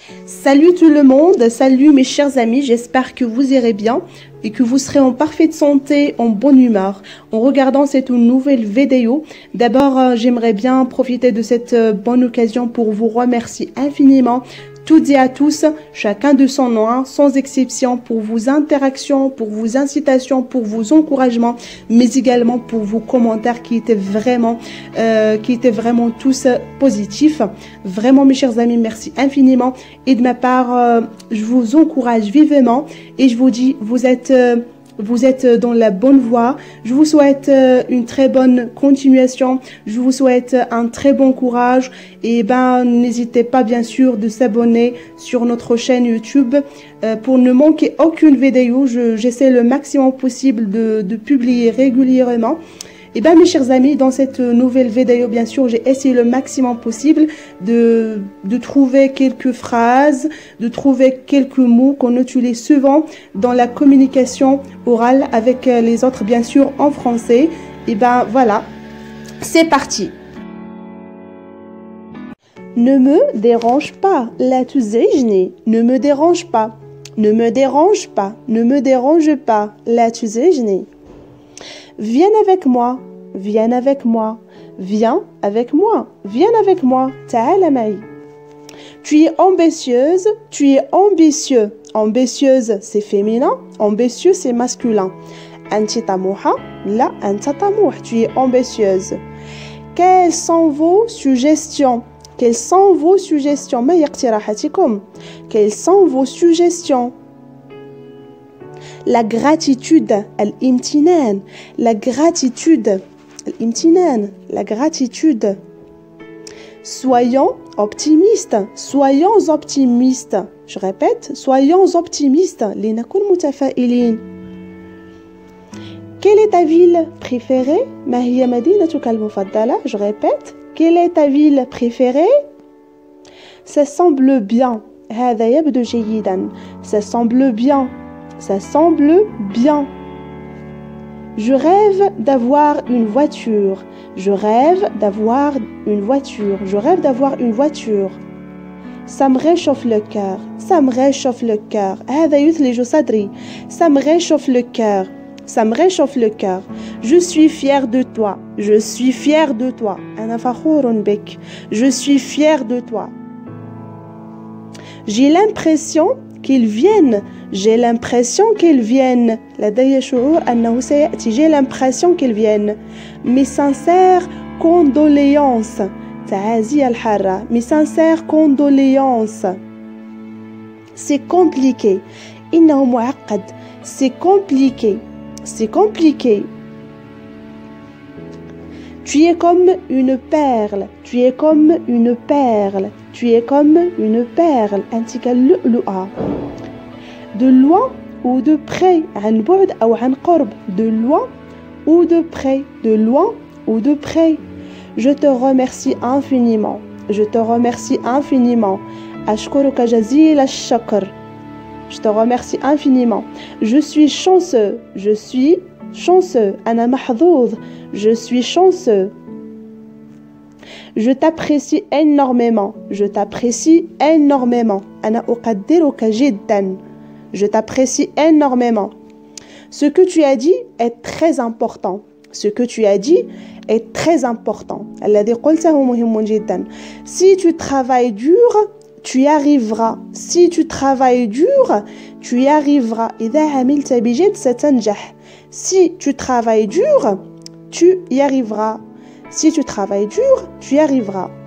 Salut tout le monde, salut mes chers amis, j'espère que vous irez bien et que vous serez en parfaite santé, en bonne humeur en regardant cette nouvelle vidéo. D'abord, j'aimerais bien profiter de cette bonne occasion pour vous remercier infiniment toutes et à tous, chacun de son nom, sans exception, pour vos interactions, pour vos incitations, pour vos encouragements, mais également pour vos commentaires qui étaient vraiment tous positifs. Vraiment, mes chers amis, merci infiniment. Et de ma part, je vous encourage vivement et je vous dis, vous êtes dans la bonne voie. Je vous souhaite une très bonne continuation. Je vous souhaite un très bon courage. Et n'hésitez pas bien sûr de s'abonner sur notre chaîne YouTube pour ne manquer aucune vidéo. J'essaie le maximum possible de publier régulièrement. Et mes chers amis, dans cette nouvelle vidéo, bien sûr, j'ai essayé le maximum possible de trouver quelques phrases, de trouver quelques mots qu'on utilise souvent dans la communication orale avec les autres, bien sûr, en français. Et voilà, c'est parti. Ne me dérange pas, la tuzejni. Ne me dérange pas, ne me dérange pas, ne me dérange pas, la tuzejni. Viens avec moi, viens avec moi, viens avec moi, viens avec moi, ta'ala ma'i. Tu es ambitieuse, tu es ambitieux. Ambitieuse, c'est féminin, ambitieux, c'est masculin. Anti tamouha, la anta tamouh, tu es ambitieuse. Quelles sont vos suggestions? Quelles sont vos suggestions? Ma yaqtirahatikum. Quelles sont vos suggestions? La gratitude, al-imtinan, la gratitude, al-imtinan, la gratitude. Soyons optimistes, soyons optimistes. Je répète, soyons optimistes. Linakun mutafa'ilin. Quelle est ta ville préférée? Ma hiya madinatuka al-mufaddala. Je répète, quelle est ta ville préférée? Ça semble bien. هذا يبدو جيدا. Ça semble bien. Ça semble bien. Je rêve d'avoir une voiture. Je rêve d'avoir une voiture. Je rêve d'avoir une voiture. Ça me réchauffe le cœur. Ça me réchauffe le cœur. هذا يثلج صدري. Ça me réchauffe le cœur. Ça me réchauffe le cœur. Je suis fière de toi. Je suis fière de toi. أنا فخور بك. Je suis fière de toi. J'ai l'impression qu'ils viennent. J'ai l'impression qu'ils viennent. لدي شعور أنه سيأتي. J'ai l'impression qu'ils viennent. Mes sincères condoléances. تعازي الحارة. Mes sincères condoléances. C'est compliqué. إنه معقد. C'est compliqué. C'est compliqué. Tu es comme une perle. Tu es comme une perle. Tu es comme une perle. أنت كاللؤلؤة. De loin ou de près. عن بعد أو عن قرب. De loin ou de près. De loin ou de près. Je te remercie infiniment. Je te remercie infiniment. أشكرك جزيل الشكر. Je te remercie infiniment. Je suis chanceux. Je suis chanceux. أنا محظوظ. Je suis chanceux. Je t'apprécie énormément. Je t'apprécie énormément. أنا أقدرك جدا. Je t'apprécie énormément. Ce que tu as dit est très important. Ce que tu as dit est très important. الذي قلته مهم جدا. Si tu travailles dur, tu y arriveras. Si tu travailles dur, tu y arriveras. إذا عملت بجد ستنجح. Si tu travailles dur, tu y arriveras. Si tu travailles dur, tu y arriveras.